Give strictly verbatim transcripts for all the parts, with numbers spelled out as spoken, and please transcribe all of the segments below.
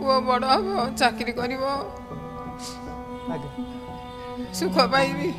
पुओ बड़ हम चाकरी कर सुख पाइबी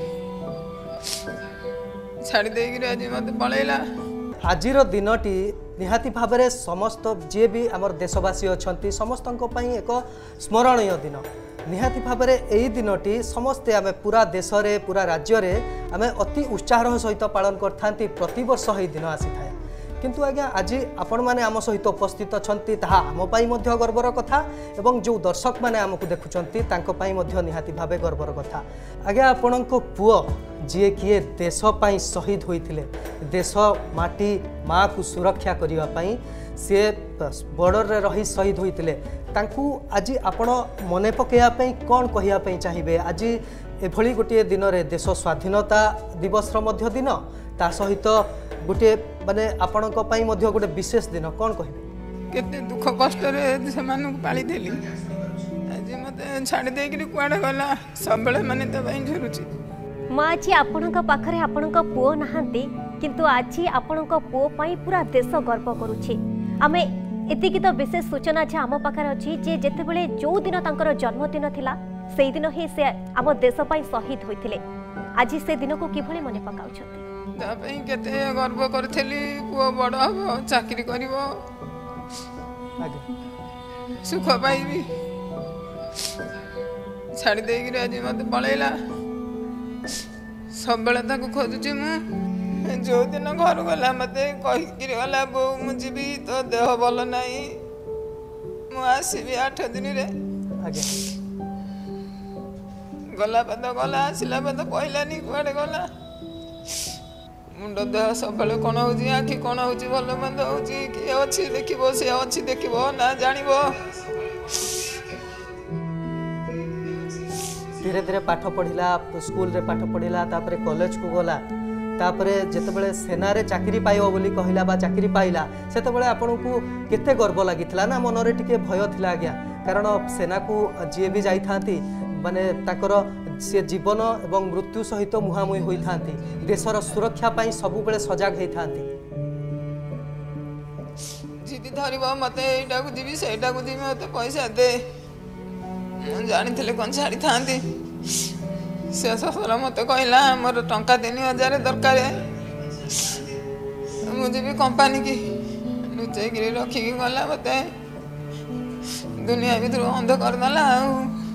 छाड़ी देकर आज मत पलैला। आज दिनटी निहाती भाव में समस्त जी भी आमर देशवासी अच्छा समस्त एक स्मरणीय दिन निहाती भाव में यही दिनटी समस्ते आम पूरा देश में पूरा राज्य में आम अति उत्साह सहित पालन करता प्रति वर्ष यही दिन आसी था किंतु आज्ञा आज आपण मैंने आम सहित उपस्थित अच्छा आम गर्वर कथा एवं जो दर्शक मैंने आमको देखुं निहाती भाव गर्वर कथा आज्ञा आपण पुओ जी किए देशपाई शहीद होते देश माटी माँ को सुरक्षा करने सी बॉर्डर रे रही शहीद होते आज आपण मन पकड़ापी कौन कहवाई चाहिए आज एभली गोटे दिन में देश स्वाधीनता दिवस दिन ता सहित गोटे माने आपण गोटे विशेष दिन कौन कह केते दुख कष्ट से पाली देली आज मत छाड़ी देकर कुआड़े गला सब माने तो झुरुची माँ आज आपण पाखरे आपण पुओ नहांती किंतु आज आपण पुओ पाई पूरा देश गर्व करुछि आमे एतिकी तो विशेष सूचना जे आम पाखरे अछि जे जेते बेले जो दिन तांकर जन्मदिन थिला सेही दिन ही से आम देश पाई शहीद होइथिले आज से दिन को किभली मने पकाउछथि तापई केते गर्व करथली पुओ बड़ हम चाकरी करिवो सुख पाइबी छाड़ी देकर आज मत पलैला सब खोजुची मु जो दिन घर गला मत कहीकि गला बो मुझे तो देह भल ना मुसबी आठ दिन रे गला पद गला आसला पद कहलानी कुआड़े गला मुंड देह सब कौन हो आखि कौन हो भल मंद हो किए अच्छी देखो सी अच्छी देखो ना जान धीरे धीरे पाठ पढ़ला स्कूल रे पाठ पढ़ला तापरे कॉलेज को गला तापरे जेतेबेले सेना रे चाकरी पाइबो बोली कहला बा चाकरी पाइला सेतेबेले आपन को केते गर्व लागितला ना मन रे टिके भय थिला आज्ञा कारण सेना को जे भी जाई थांती माने ताकर से जीवन एवं मृत्यु सहित मुहामुही होई थांती देशर सुरक्षा पाई सब बेले सजग होई थांती जीती धरिबो मते एटा को जीवी सेटा को जीवी मते पैसा दे जानी कौन छाड़ी था से ससुर मत कहला मोर टंका तीन हजार दरकार मुझे भी कंपानी की लुचेक रखिकी गला मत दुनिया भर अंध करदेला।